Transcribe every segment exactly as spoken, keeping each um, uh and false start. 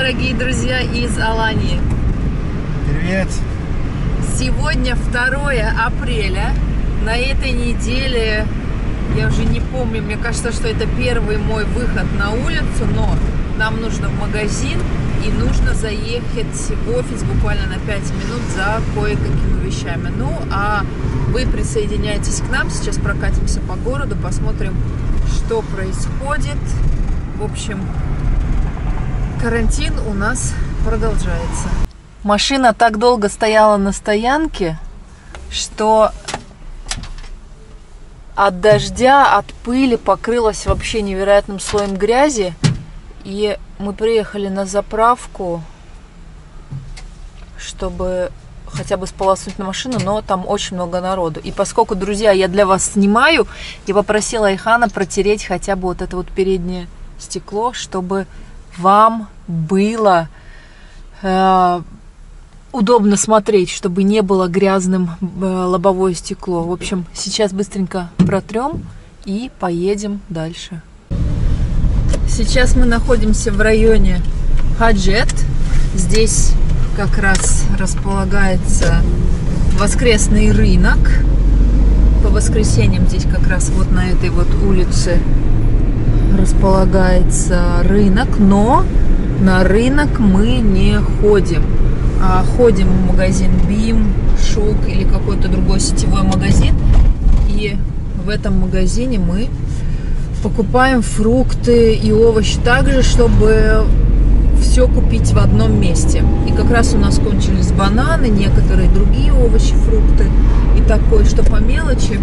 дорогие друзья из Алании! Привет! Сегодня второе апреля. На этой неделе, я уже не помню, мне кажется, что это первый мой выход на улицу, но нам нужно в магазин и нужно заехать в офис буквально на пять минут за кое-какими вещами. Ну, а вы присоединяйтесь к нам, сейчас прокатимся по городу, посмотрим, что происходит. В общем, карантин у нас продолжается. Машина так долго стояла на стоянке, что от дождя, от пыли покрылась вообще невероятным слоем грязи. И мы приехали на заправку, чтобы хотя бы сполоснуть на машину, но там очень много народу. И поскольку, друзья, я для вас снимаю, я попросила Айхана протереть хотя бы вот это вот переднее стекло, чтобы вам было э, удобно смотреть, чтобы не было грязным э, лобовое стекло. В общем, сейчас быстренько протрем и поедем дальше. Сейчас мы находимся в районе Хаджет. Здесь как раз располагается воскресный рынок. По воскресеньям здесь как раз вот на этой вот улице располагается рынок, но на рынок мы не ходим, а ходим в магазин Бим, Шок или какой-то другой сетевой магазин. И в этом магазине мы покупаем фрукты и овощи также, чтобы все купить в одном месте. И как раз у нас кончились бананы, некоторые другие овощи, фрукты. И такое, что по мелочи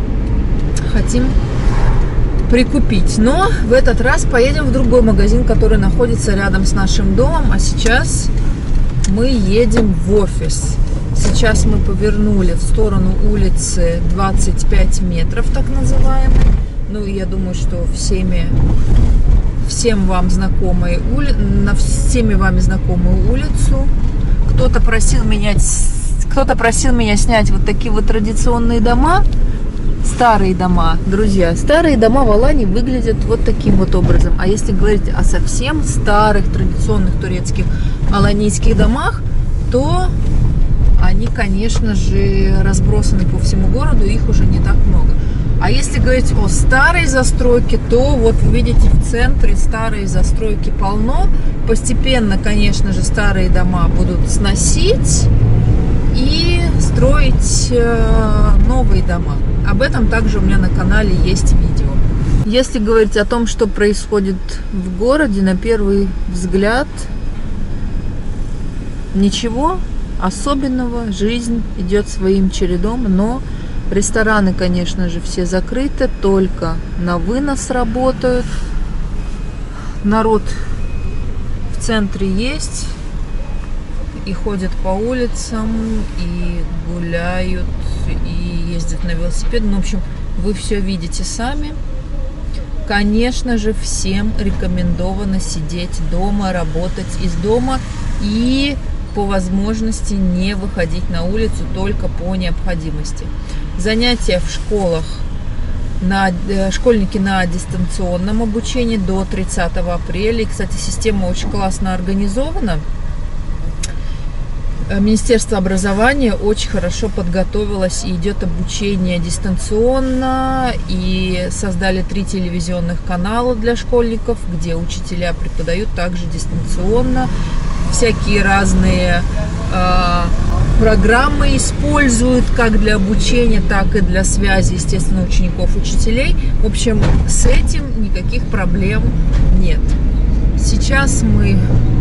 хотим прикупить. Но в этот раз поедем в другой магазин, который находится рядом с нашим домом. А сейчас мы едем в офис. Сейчас мы повернули в сторону улицы двадцать пять метров, так называемой. Ну, я думаю, что всеми, всем вам знакомая ули... на всеми вами знакомую улицу. Кто-то просил меня, кто-то просил меня снять вот такие вот традиционные дома, старые дома. Друзья, старые дома в Алании выглядят вот таким вот образом. А если говорить о совсем старых традиционных турецких аланийских домах, то они, конечно же, разбросаны по всему городу, их уже не так много. А если говорить о старой застройке, то вот вы видите, в центре старые застройки полно. Постепенно, конечно же, старые дома будут сносить и строить э, новые дома. Об этом также у меня на канале есть видео. Если говорить о том, что происходит в городе, на первый взгляд ничего особенного. Жизнь идет своим чередом, но рестораны, конечно же, все закрыты, только на вынос работают. Народ в центре есть, и ходят по улицам, и гуляют, и ездят на велосипеде. Ну, в общем, вы все видите сами. Конечно же, всем рекомендовано сидеть дома, работать из дома и по возможности не выходить на улицу, только по необходимости. Занятия в школах, на, школьники на дистанционном обучении до тридцатого апреля. И, кстати, система очень классно организована. Министерство образования очень хорошо подготовилось, и идет обучение дистанционно, и создали три телевизионных канала для школьников, где учителя преподают также дистанционно. Всякие разные э, программы используют как для обучения, так и для связи, естественно, учеников, учителей. В общем, с этим никаких проблем нет. Сейчас мы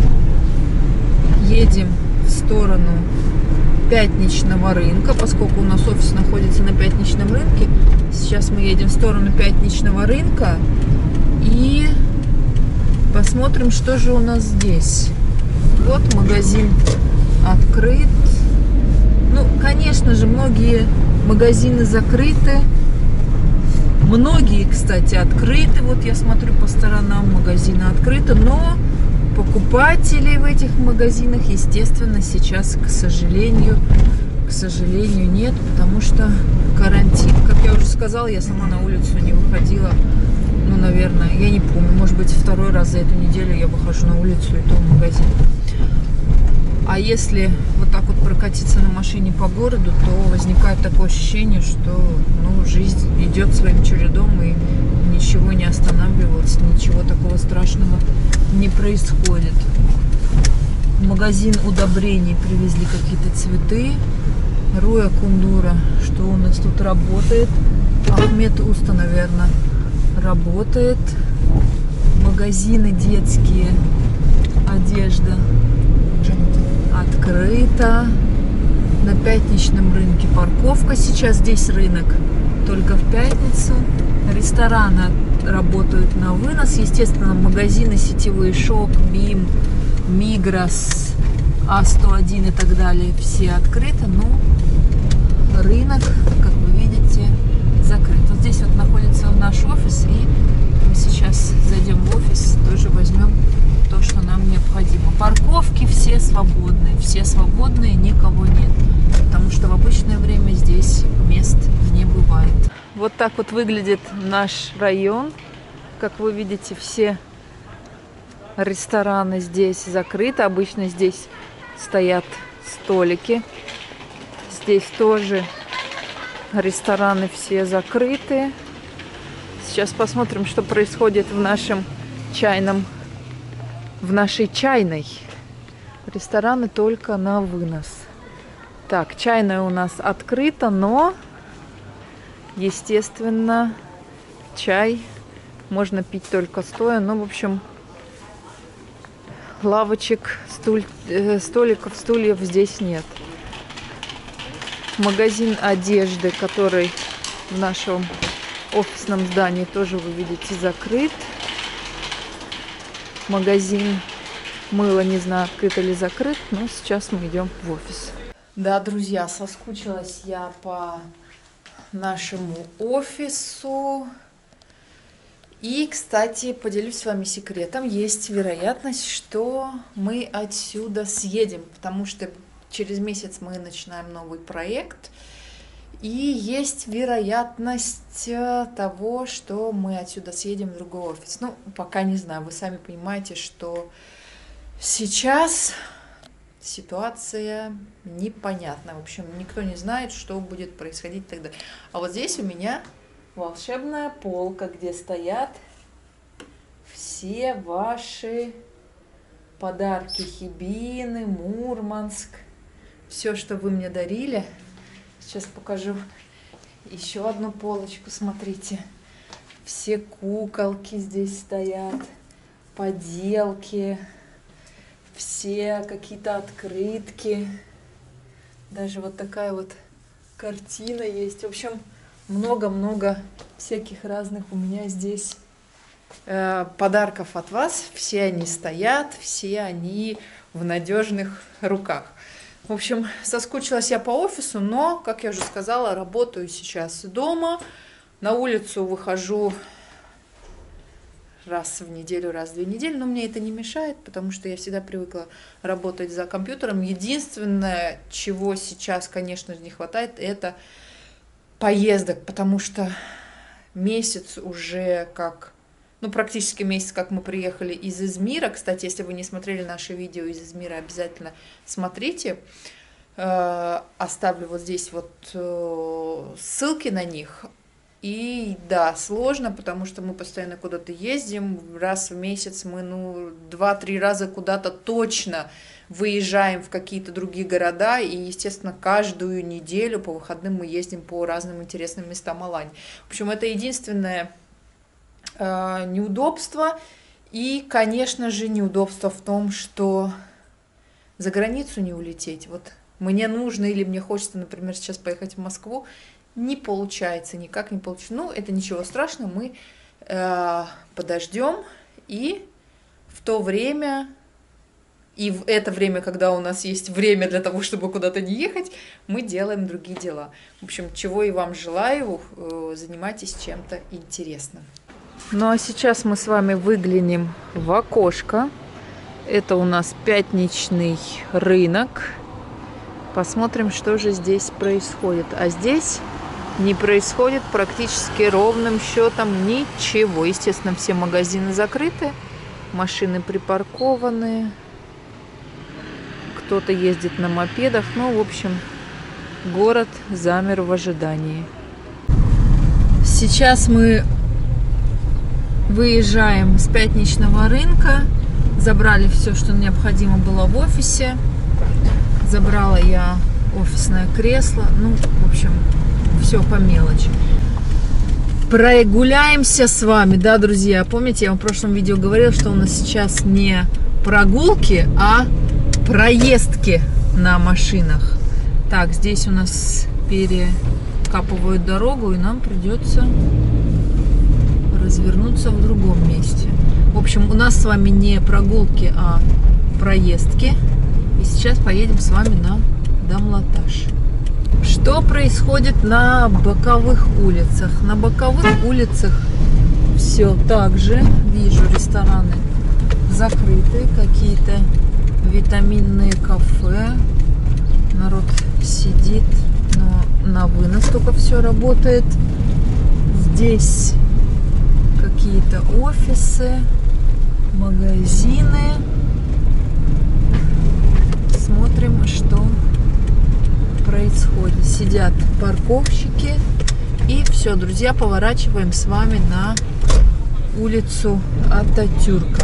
едем в сторону Пятничного рынка, поскольку у нас офис находится на Пятничном рынке. Сейчас мы едем в сторону Пятничного рынка и посмотрим, что же у нас здесь. Вот магазин открыт. Ну, конечно же, многие магазины закрыты. Многие, кстати, открыты. Вот я смотрю по сторонам, магазины открыты. Но покупателей в этих магазинах, естественно, сейчас, к сожалению, к сожалению, нет, потому что карантин. Как я уже сказала, я сама на улицу не выходила Ну, наверное, я не помню. Может быть, второй раз за эту неделю я выхожу на улицу и то в магазин. А если вот так вот прокатиться на машине по городу, то возникает такое ощущение, что ну, жизнь идет своим чередом и ничего не останавливалось, ничего такого страшного не происходит. В магазин удобрений привезли какие-то цветы. Руя Кундура, что у нас тут работает. Ахмед Уста, наверное, работает. Магазины детские, одежда открыта. На пятничном рынке парковка. Сейчас здесь рынок только в пятницу. Рестораны работают на вынос. Естественно, магазины сетевые Шок, Бим, Мигрос, А сто один и так далее все открыты. Но рынок, как вы видите, закрыт. Вот здесь вот находится наш офис. И мы сейчас зайдем в офис, тоже возьмем то, что нам необходимо. Парковки все свободные, все свободные, никого нет, потому что в обычное время здесь мест не бывает. Вот так вот выглядит наш район. Как вы видите, все рестораны здесь закрыты. Обычно здесь стоят столики. Здесь тоже рестораны все закрыты. Сейчас посмотрим, что происходит в нашем чайном В нашей чайной. Рестораны только на вынос. Так, чайная у нас открыта, но, естественно, чай можно пить только стоя. Ну, в общем, лавочек, стуль, э, столиков, стульев здесь нет. Магазин одежды, который в нашем офисном здании, тоже, вы видите, закрыт. Магазин мыла, не знаю, открыт или закрыт, но сейчас мы идем в офис. Да, друзья, соскучилась я по нашему офису. И, кстати, поделюсь с вами секретом. Есть вероятность, что мы отсюда съедем, потому что через месяц мы начинаем новый проект. И есть вероятность того, что мы отсюда съедем в другой офис. Ну, пока не знаю. Вы сами понимаете, что сейчас ситуация непонятна. В общем, никто не знает, что будет происходить тогда. А вот здесь у меня волшебная полка, где стоят все ваши подарки. Хибины, Мурманск. Все, что вы мне дарили. Сейчас покажу еще одну полочку, смотрите. Все куколки здесь стоят, поделки, все какие-то открытки. Даже вот такая вот картина есть. В общем, много-много всяких разных у меня здесь э, подарков от вас. Все они стоят, все они в надежных руках. В общем, соскучилась я по офису, но, как я уже сказала, работаю сейчас дома. На улицу выхожу раз в неделю, раз в две недели, но мне это не мешает, потому что я всегда привыкла работать за компьютером. Единственное, чего сейчас, конечно же, не хватает, это поездок, потому что месяц уже как... Ну, практически месяц, как мы приехали из Измира. Кстати, если вы не смотрели наши видео из Измира, обязательно смотрите. Оставлю вот здесь вот ссылки на них. И да, сложно, потому что мы постоянно куда-то ездим. Раз в месяц мы, ну, два-три раза куда-то точно выезжаем в какие-то другие города. И, естественно, каждую неделю по выходным мы ездим по разным интересным местам Алании. В общем, это единственное неудобство. И, конечно же, неудобство в том, что за границу не улететь. Вот мне нужно или мне хочется, например, сейчас поехать в Москву, не получается, никак не получится. Ну, это ничего страшного, мы э, подождем, и в то время, и в это время, когда у нас есть время для того, чтобы куда-то не ехать, мы делаем другие дела. В общем, чего и вам желаю, э, занимайтесь чем-то интересным. Ну а сейчас мы с вами выглянем в окошко. Это у нас пятничный рынок. Посмотрим, что же здесь происходит. А здесь не происходит практически ровным счетом ничего. Естественно, все магазины закрыты, машины припаркованы, кто-то ездит на мопедах. Ну, в общем, город замер в ожидании. Сейчас мы выезжаем с пятничного рынка. Забрали все, что необходимо было в офисе. Забрала я офисное кресло. Ну, в общем, все по мелочи. Прогуляемся с вами, да, друзья? Помните, я вам в прошлом видео говорила, что у нас сейчас не прогулки, а проездки на машинах. Так, здесь у нас перекапывают дорогу, и нам придется развернуться в другом месте. В общем, у нас с вами не прогулки, а проездки. И сейчас поедем с вами на Дамлаташ. Что происходит на боковых улицах? На боковых улицах все так же. Вижу, рестораны закрыты, какие-то витаминные кафе. Народ сидит, но на вынос только все работает. Здесь какие-то офисы, магазины. Смотрим, что происходит. Сидят парковщики. И все, друзья, поворачиваем с вами на улицу Ататюрка.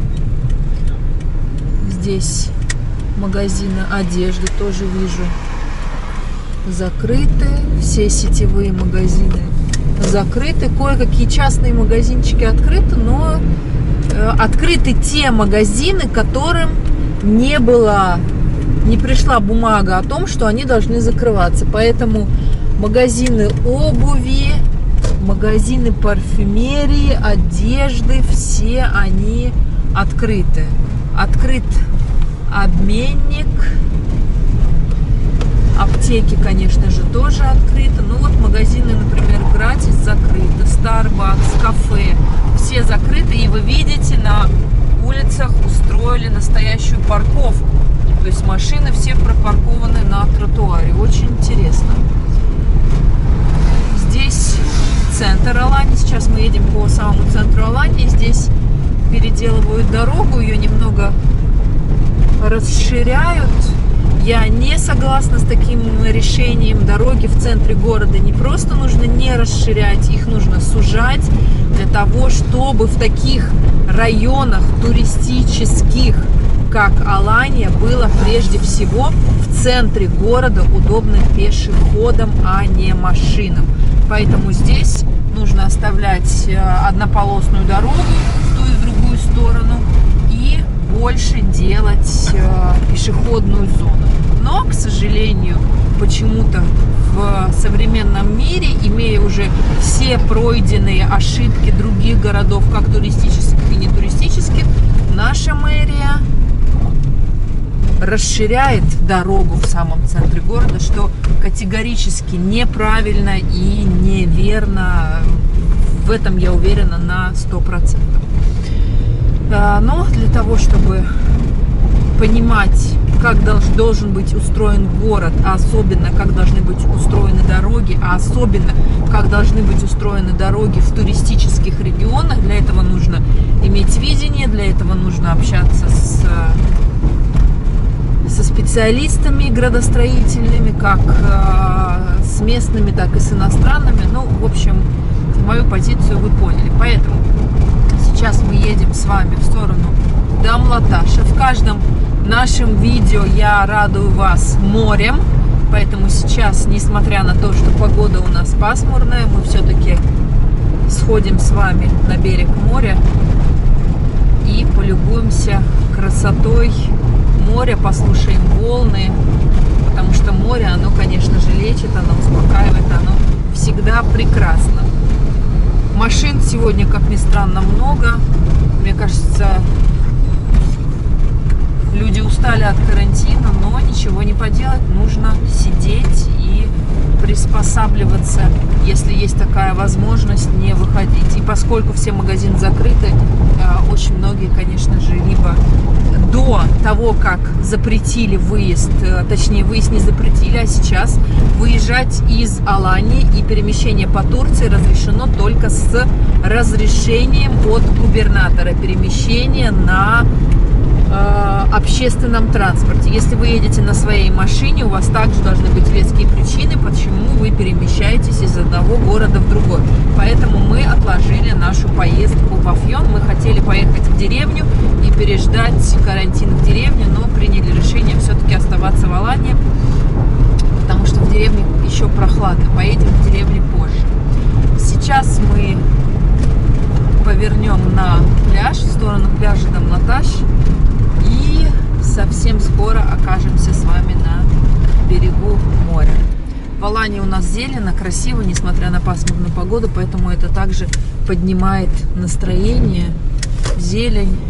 Здесь магазины одежды тоже вижу закрыты. Все сетевые магазины закрыты. Кое-какие частные магазинчики открыты, но э, открыты те магазины, которым не было, не пришла бумага о том, что они должны закрываться. Поэтому магазины обуви, магазины парфюмерии, одежды, все они открыты. Открыт обменник. Аптеки, конечно же, тоже открыты. Ну вот магазины, например, Gratis закрыты, Starbucks, кафе, все закрыты. И вы видите, на улицах устроили настоящую парковку. То есть машины все пропаркованы на тротуаре. Очень интересно. Здесь центр Алании. Сейчас мы едем по самому центру Алании. Здесь переделывают дорогу, ее немного расширяют. Я не согласна с таким решением. Дороги в центре города не просто нужно не расширять, их нужно сужать для того, чтобы в таких районах туристических, как Алания, было прежде всего в центре города удобно пешеходам, а не машинам. Поэтому здесь нужно оставлять однополосную дорогу в ту и в другую сторону и больше делать э, пешеходную зону. Но, к сожалению, почему-то в современном мире, имея уже все пройденные ошибки других городов, как туристических и не туристических, наша мэрия расширяет дорогу в самом центре города, что категорически неправильно и неверно. В этом я уверена на сто процентов. Но для того, чтобы понимать, как должен быть устроен город, а особенно как должны быть устроены дороги, а особенно как должны быть устроены дороги в туристических регионах, для этого нужно иметь видение, для этого нужно общаться с, со специалистами градостроительными, как с местными, так и с иностранными. Ну, в общем, мою позицию вы поняли. Поэтому сейчас мы едем с вами в сторону Дамлаташа. В каждом нашем видео я радую вас морем. Поэтому сейчас, несмотря на то, что погода у нас пасмурная, мы все-таки сходим с вами на берег моря и полюбуемся красотой моря, послушаем волны. Потому что море, оно, конечно же, лечит, оно успокаивает, оно всегда прекрасно. Машин сегодня, как ни странно, много. Мне кажется, Люди устали от карантина, но ничего не поделать, нужно сидеть и приспосабливаться, если есть такая возможность, не выходить. И поскольку все магазины закрыты, очень многие, конечно же, либо до того, как запретили выезд, точнее, выезд не запретили, а сейчас выезжать из Алании и перемещение по Турции разрешено только с разрешением от губернатора. Перемещение на общественном транспорте. Если вы едете на своей машине, у вас также должны быть веские причины, почему вы перемещаетесь из одного города в другой. Поэтому мы отложили нашу поездку в Афьон. Мы хотели поехать в деревню и переждать карантин в деревне, но приняли решение все-таки оставаться в Алании, потому что в деревне еще прохладно. Поедем в деревню позже. Сейчас мы повернем на пляж, в сторону пляжа Дамлаташ. И совсем скоро окажемся с вами на берегу моря. В Алании у нас зелено, красиво, несмотря на пасмурную погоду, поэтому это также поднимает настроение. Зелень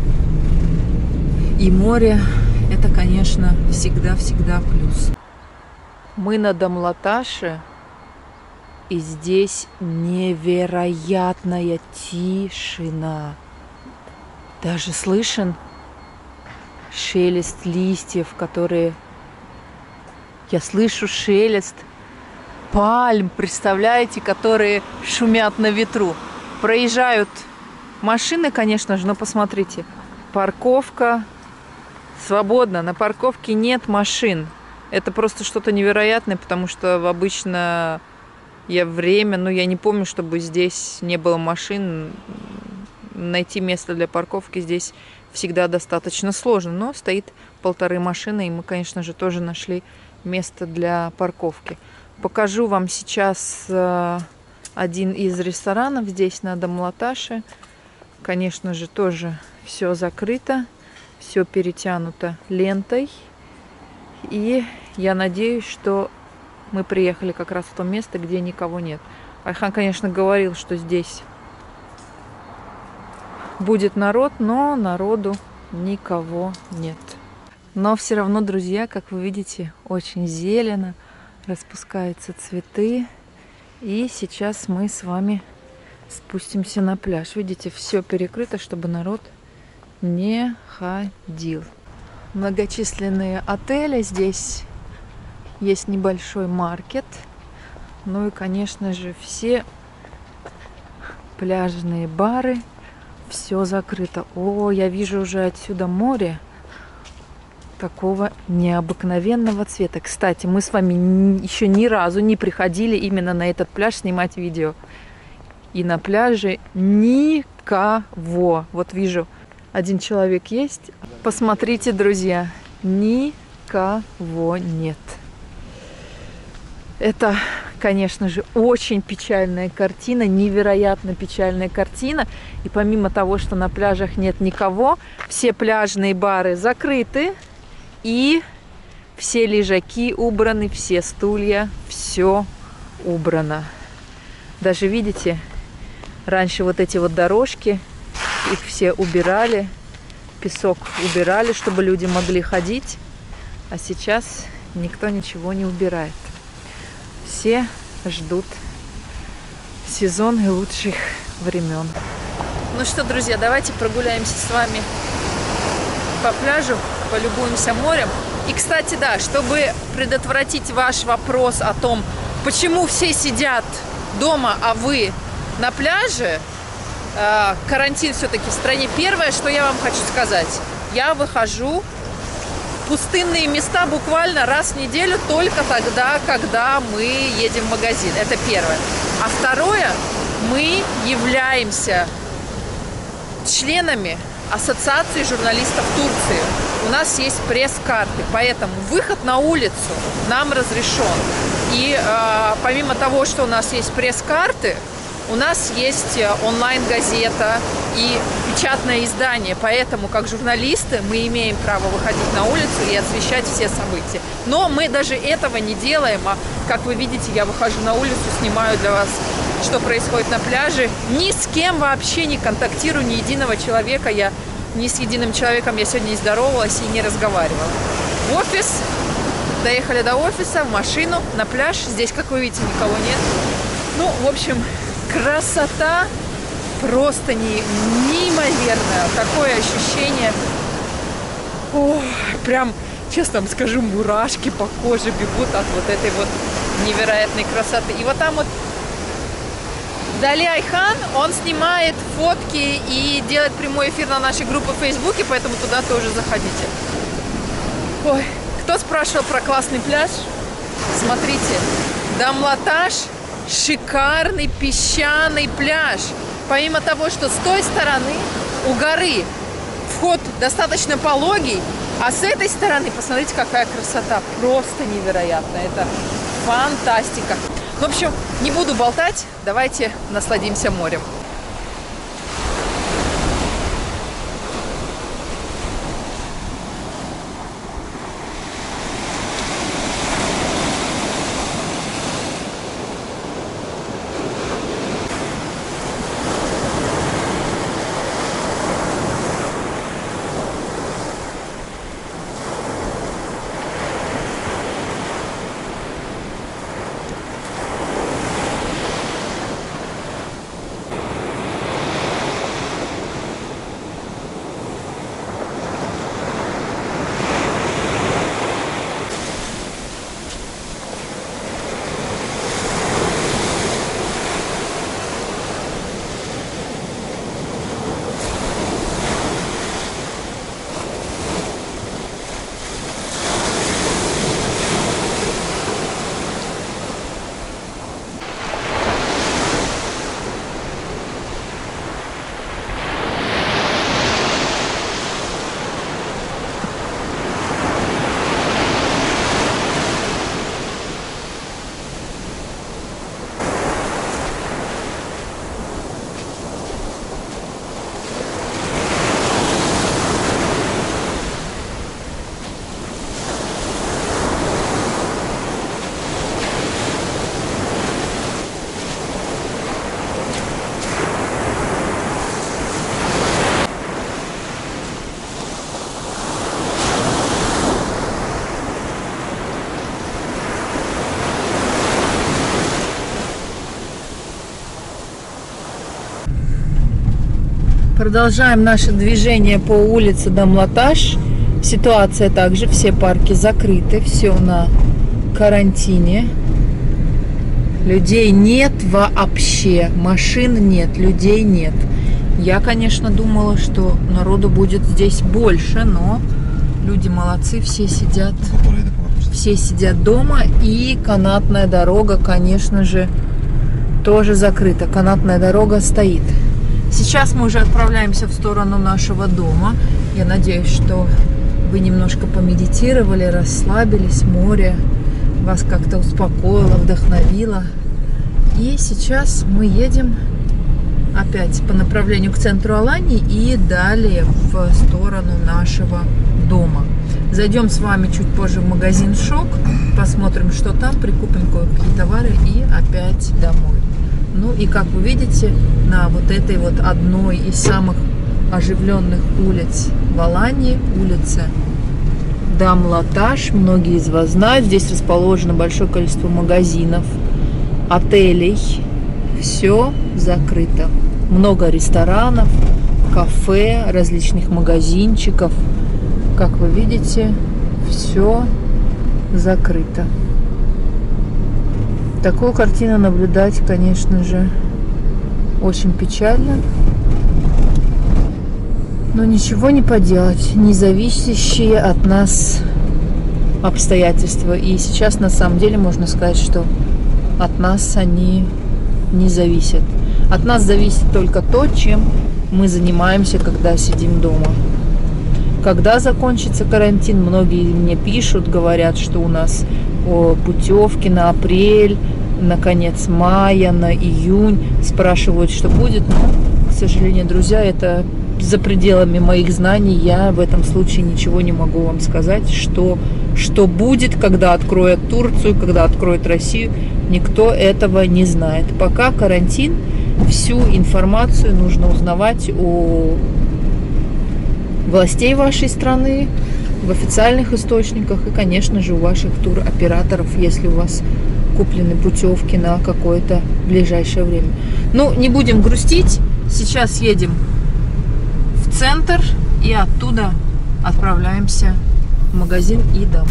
и море – это, конечно, всегда-всегда плюс. Мы на Дамлаташе, и здесь невероятная тишина. Даже слышен шелест листьев, которые... Я слышу шелест пальм, представляете, которые шумят на ветру. Проезжают машины, конечно же, но посмотрите. Парковка свободна, на парковке нет машин. Это просто что-то невероятное, потому что в обычное я время, ну, я не помню, чтобы здесь не было машин. Найти место для парковки здесь всегда достаточно сложно, но стоит полторы машины, и мы, конечно же, тоже нашли место для парковки. Покажу вам сейчас один из ресторанов здесь на Дамлаташе. Конечно же, тоже все закрыто, все перетянуто лентой, и я надеюсь, что мы приехали как раз в то место, где никого нет. Айхан, конечно, говорил, что здесь будет народ, но народу никого нет. Но все равно, друзья, как вы видите, очень зелено, распускаются цветы. И сейчас мы с вами спустимся на пляж. Видите, все перекрыто, чтобы народ не ходил. Многочисленные отели, здесь есть небольшой маркет. Ну и, конечно же, все пляжные бары. Все закрыто. О, я вижу уже отсюда море такого необыкновенного цвета. Кстати, мы с вами еще ни разу не приходили именно на этот пляж снимать видео. И на пляже никого. Вот вижу, один человек есть. Посмотрите, друзья, никого нет. Это, конечно же, очень печальная картина, невероятно печальная картина. И помимо того, что на пляжах нет никого, все пляжные бары закрыты, и все лежаки убраны, все стулья, все убрано. Даже, видите, раньше вот эти вот дорожки, их все убирали, песок убирали, чтобы люди могли ходить, а сейчас никто ничего не убирает. Все ждут сезон и лучших времен. Ну что, друзья, давайте прогуляемся с вами по пляжу, полюбуемся морем. И, кстати, да, чтобы предотвратить ваш вопрос о том, почему все сидят дома, а вы на пляже, э, карантин все-таки в стране, первое, что я вам хочу сказать, я выхожу в пустынные места буквально раз в неделю, только тогда, когда мы едем в магазин. Это первое. А второе, мы являемся членами Ассоциации журналистов Турции. У нас есть пресс-карты, поэтому выход на улицу нам разрешен. И э, помимо того, что у нас есть пресс-карты, у нас есть онлайн-газета и печатное издание. Поэтому, как журналисты, мы имеем право выходить на улицу и освещать все события. Но мы даже этого не делаем. А, как вы видите, я выхожу на улицу, снимаю для вас, что происходит на пляже. Ни с кем вообще не контактирую, ни единого человека я ни с единым человеком я сегодня не здоровалась и не разговаривала. В офис, доехали до офиса, в машину, на пляж. Здесь, как вы видите, никого нет. Ну, в общем, красота просто не, неимоверная. Такое ощущение. О, прям, честно вам скажу, мурашки по коже бегут от вот этой вот невероятной красоты. И вот там вот Дали Айхан, он снимает фотки и делает прямой эфир на нашей группе в Фейсбуке, поэтому туда тоже заходите. Ой, кто спрашивал про классный пляж? Смотрите, Дамлаташ – шикарный песчаный пляж. Помимо того, что с той стороны у горы вход достаточно пологий, а с этой стороны, посмотрите, какая красота, просто невероятно, это фантастика. В общем, не буду болтать, давайте насладимся морем. Продолжаем наше движение по улице Дамлаташ. Ситуация также, все парки закрыты, все на карантине. Людей нет вообще, машин нет, людей нет. Я, конечно, думала, что народу будет здесь больше, но люди молодцы, все сидят, все сидят дома. И канатная дорога, конечно же, тоже закрыта. Канатная дорога стоит. Сейчас мы уже отправляемся в сторону нашего дома. Я надеюсь, что вы немножко помедитировали, расслабились, море вас как-то успокоило, вдохновило. И сейчас мы едем опять по направлению к центру Алании и далее в сторону нашего дома. Зайдем с вами чуть позже в магазин Шок, посмотрим, что там, прикупим кое-какие товары и опять домой. Ну и как вы видите, на вот этой вот одной из самых оживленных улиц в Алании, улица Дамлаташ, многие из вас знают, здесь расположено большое количество магазинов, отелей, все закрыто. Много ресторанов, кафе, различных магазинчиков. Как вы видите, все закрыто. Такую картину наблюдать, конечно же, очень печально. Но ничего не поделать, не зависящие от нас обстоятельства. И сейчас на самом деле можно сказать, что от нас они не зависят. От нас зависит только то, чем мы занимаемся, когда сидим дома. Когда закончится карантин, многие мне пишут, говорят, что у нас путевки на апрель, на конец мая, на июнь. Спрашивают, что будет. Но, к сожалению, друзья, это за пределами моих знаний. Я в этом случае ничего не могу вам сказать. Что, что будет, когда откроют Турцию, когда откроют Россию, никто этого не знает. Пока карантин, всю информацию нужно узнавать о властей вашей страны, в официальных источниках и, конечно же, у ваших туроператоров, если у вас куплены путевки на какое-то ближайшее время. Ну, не будем грустить. Сейчас едем в центр и оттуда отправляемся в магазин и домой.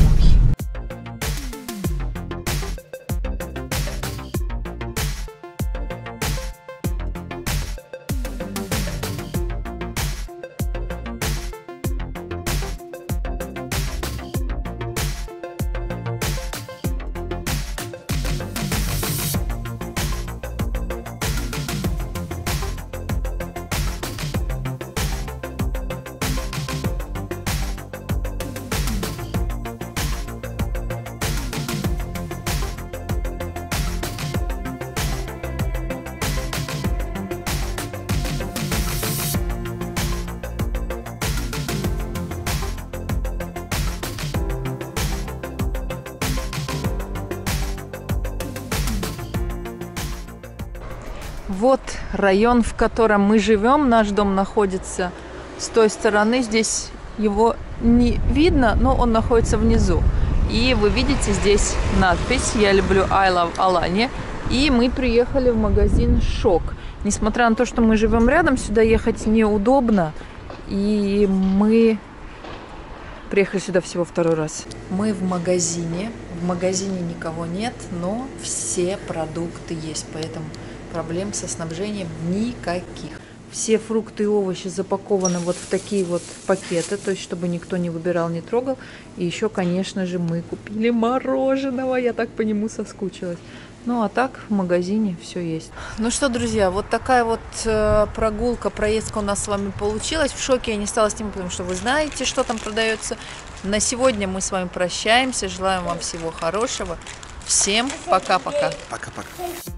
Вот район, в котором мы живем. Наш дом находится с той стороны. Здесь его не видно, но он находится внизу. И вы видите здесь надпись «Я люблю I love Alanya». И мы приехали в магазин «Шок». Несмотря на то, что мы живем рядом, сюда ехать неудобно. И мы приехали сюда всего второй раз. Мы в магазине. В магазине никого нет, но все продукты есть. Поэтому проблем со снабжением никаких. Все фрукты и овощи запакованы вот в такие вот пакеты, то есть чтобы никто не выбирал, не трогал. И еще, конечно же, мы купили мороженого, я так по нему соскучилась. Ну а так в магазине все есть. Ну что, друзья, вот такая вот э, прогулка, проездка у нас с вами получилась. В Шоке я не стала снимать, потому что вы знаете, что там продается. На сегодня мы с вами прощаемся, желаем вам всего хорошего. Всем пока-пока. Пока-пока.